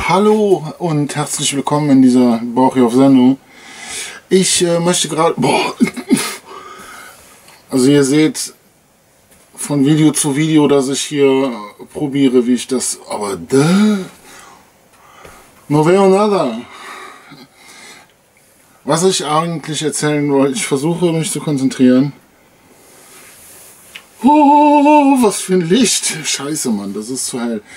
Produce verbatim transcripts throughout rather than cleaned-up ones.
Hallo und herzlich willkommen in dieser Bauch auf Sendung. Ich äh, möchte gerade... Boah. Also ihr seht von Video zu Video, dass ich hier probiere, wie ich das... Aber da... No veo nada. Was ich eigentlich erzählen wollte, ich versuche mich zu konzentrieren. Oh, was für ein Licht. Scheiße, Mann, das ist zu hell.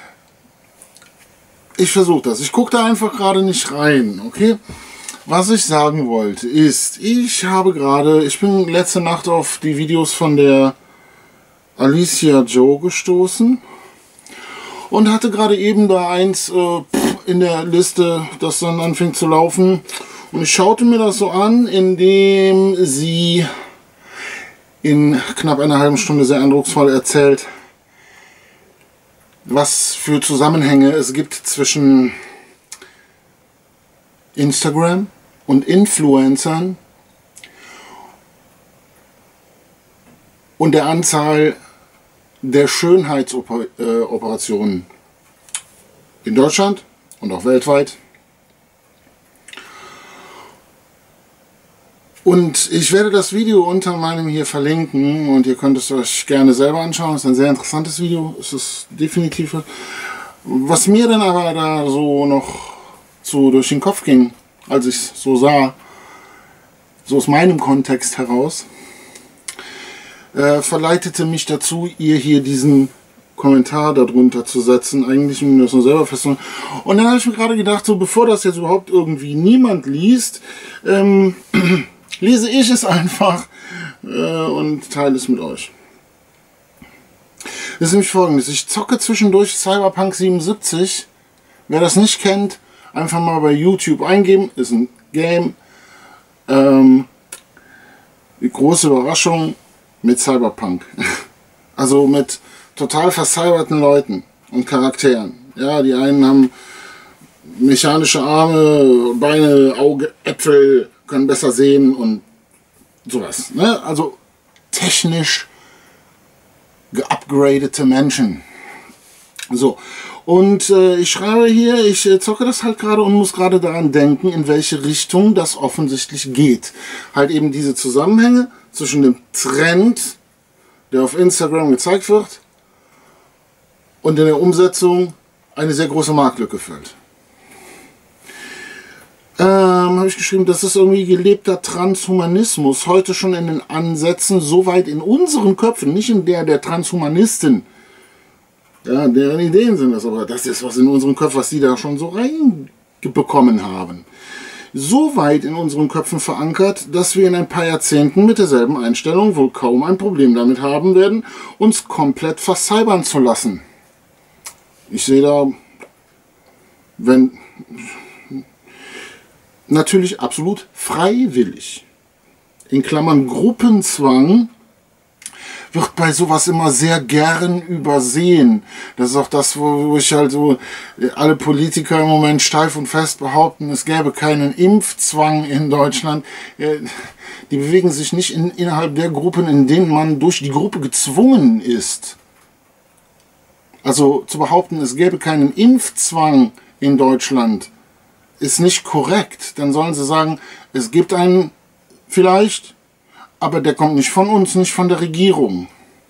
Ich versuche das. Ich gucke da einfach gerade nicht rein, okay? Was ich sagen wollte ist, ich habe gerade, ich bin letzte Nacht auf die Videos von der Alicia Joe gestoßen und hatte gerade eben da eins äh, in der Liste, das dann anfing zu laufen. Und ich schaute mir das so an, indem sie in knapp einer halben Stunde sehr eindrucksvoll erzählt, was für Zusammenhänge es gibt zwischen Instagram und Influencern und der Anzahl der Schönheitsoperationen in Deutschland und auch weltweit. Und ich werde das Video unter meinem hier verlinken und ihr könnt es euch gerne selber anschauen. Es ist ein sehr interessantes Video. Es ist definitiv... Was mir dann aber da so noch so durch den Kopf ging, als ich es so sah, so aus meinem Kontext heraus, äh, verleitete mich dazu, ihr hier diesen Kommentar darunter zu setzen, eigentlich um das nur selber festzustellen. Und dann habe ich mir gerade gedacht, so bevor das jetzt überhaupt irgendwie niemand liest, ähm, lese ich es einfach äh, und teile es mit euch. Das ist nämlich folgendes: Ich zocke zwischendurch Cyberpunk siebenundsiebzig. Wer das nicht kennt, einfach mal bei YouTube eingeben. Ist ein Game. Ähm, die große Überraschung mit Cyberpunk. Also mit total vercyberten Leuten und Charakteren. Ja, die einen haben mechanische Arme, Beine, Auge, Äpfel, können besser sehen und sowas. Ne? Also technisch geupgradete Menschen. So, und äh, ich schreibe hier, ich äh, zocke das halt gerade und muss gerade daran denken, in welche Richtung das offensichtlich geht. Halt eben diese Zusammenhänge zwischen dem Trend, der auf Instagram gezeigt wird, und in der Umsetzung eine sehr große Marktlücke füllt. Ähm, habe ich geschrieben, das ist irgendwie gelebter Transhumanismus, heute schon in den Ansätzen, soweit in unseren Köpfen, nicht in der der Transhumanisten, ja, deren Ideen sind das, aber das ist was in unseren Köpfen, was die da schon so reinbekommen haben. So weit in unseren Köpfen verankert, dass wir in ein paar Jahrzehnten mit derselben Einstellung wohl kaum ein Problem damit haben werden, uns komplett vercybern zu lassen. Ich sehe da, wenn... natürlich absolut freiwillig. In Klammern Gruppenzwang wird bei sowas immer sehr gern übersehen. Das ist auch das, wo ich halt so, alle Politiker im Moment steif und fest behaupten, es gäbe keinen Impfzwang in Deutschland. Die bewegen sich nicht in, innerhalb der Gruppen, in denen man durch die Gruppe gezwungen ist. Also zu behaupten, es gäbe keinen Impfzwang in Deutschland, ist nicht korrekt. Dann sollen sie sagen, es gibt einen vielleicht, aber der kommt nicht von uns, nicht von der Regierung.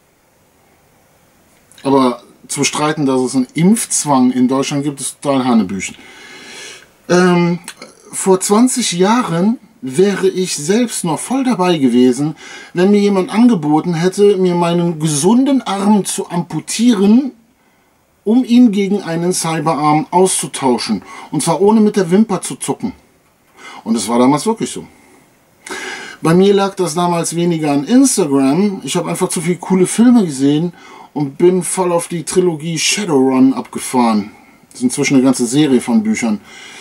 Aber zu streiten, dass es einen Impfzwang in Deutschland gibt, ist total Hanebüchen. Ähm, vor zwanzig Jahren wäre ich selbst noch voll dabei gewesen, wenn mir jemand angeboten hätte, mir meinen gesunden Arm zu amputieren, um ihn gegen einen Cyberarm auszutauschen. Und zwar ohne mit der Wimper zu zucken. Und es war damals wirklich so. Bei mir lag das damals weniger an Instagram. Ich habe einfach zu viele coole Filme gesehen und bin voll auf die Trilogie Shadowrun abgefahren. Das ist inzwischen eine ganze Serie von Büchern.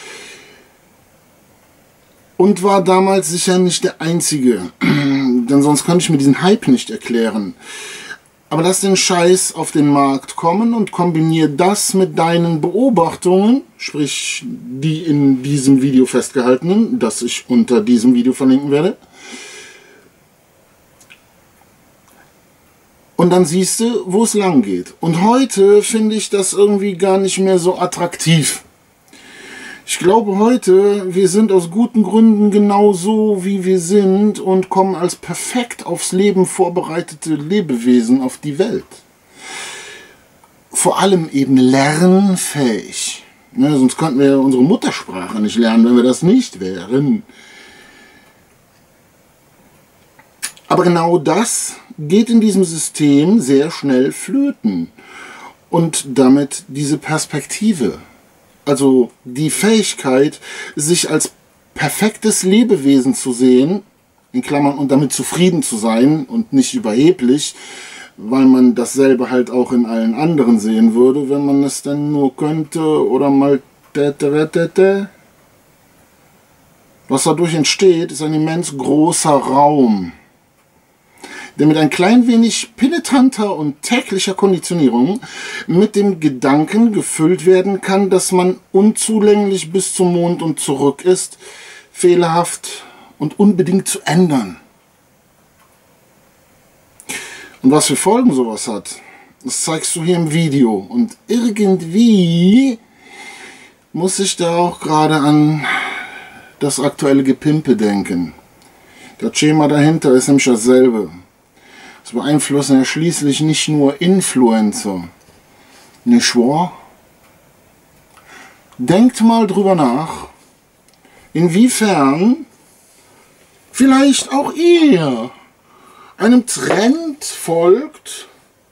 Und war damals sicher nicht der Einzige. Denn sonst könnte ich mir diesen Hype nicht erklären. Aber lass den Scheiß auf den Markt kommen und kombiniere das mit deinen Beobachtungen, sprich die in diesem Video festgehaltenen, das ich unter diesem Video verlinken werde. Und dann siehst du, wo es lang geht. Und heute finde ich das irgendwie gar nicht mehr so attraktiv. Ich glaube heute, wir sind aus guten Gründen genau so, wie wir sind und kommen als perfekt aufs Leben vorbereitete Lebewesen auf die Welt. Vor allem eben lernfähig. Ne, sonst könnten wir unsere Muttersprache nicht lernen, wenn wir das nicht wären. Aber genau das geht in diesem System sehr schnell flöten. Und damit diese Perspektive. Also die Fähigkeit, sich als perfektes Lebewesen zu sehen, in Klammern, und damit zufrieden zu sein und nicht überheblich, weil man dasselbe halt auch in allen anderen sehen würde, wenn man es denn nur könnte oder mal täte. Was dadurch entsteht, ist ein immens großer Raum, der mit ein klein wenig penetranter und täglicher Konditionierung mit dem Gedanken gefüllt werden kann, dass man unzulänglich bis zum Mond und zurück ist, fehlerhaft und unbedingt zu ändern. Und was für Folgen sowas hat, das zeigst du hier im Video. Und irgendwie muss ich da auch gerade an das aktuelle Gepimpe denken. Das Schema dahinter ist nämlich dasselbe. Das beeinflussen ja schließlich nicht nur Influencer. Nicht wahr? Denkt mal drüber nach, inwiefern vielleicht auch ihr einem Trend folgt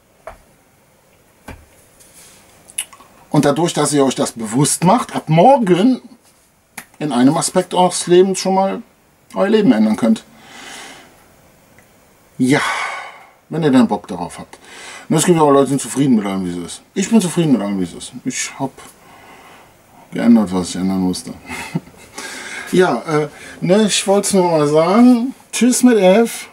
und dadurch, dass ihr euch das bewusst macht, ab morgen in einem Aspekt eures Lebens schon mal euer Leben ändern könnt. Ja, wenn ihr denn Bock darauf habt. Und es gibt auch Leute, die sind zufrieden mit allem, wie es ist. Ich bin zufrieden mit allem, wie es ist. Ich habe geändert, was ich ändern musste. Ja, äh, ne, ich wollte es nur mal sagen. Tschüss mit F.